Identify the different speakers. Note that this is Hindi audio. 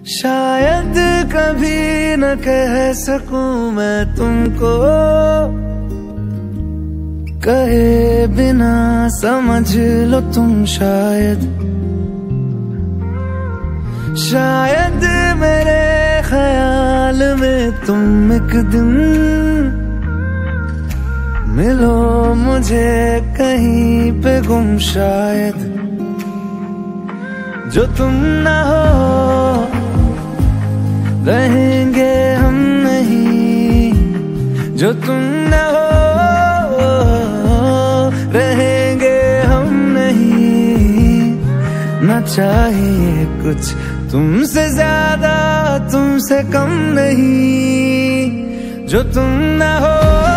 Speaker 1: शायद कभी न कह सकूं मैं तुमको, कहे बिना समझ लो तुम शायद। शायद मेरे ख्याल में तुम एक दिन मिलो मुझे कहीं पे गुम शायद। जो तुम ना हो रहेंगे हम नहीं, जो तुम ना हो रहेंगे हम नहीं। ना चाहिए कुछ तुमसे ज्यादा तुमसे कम नहीं, जो तुम ना हो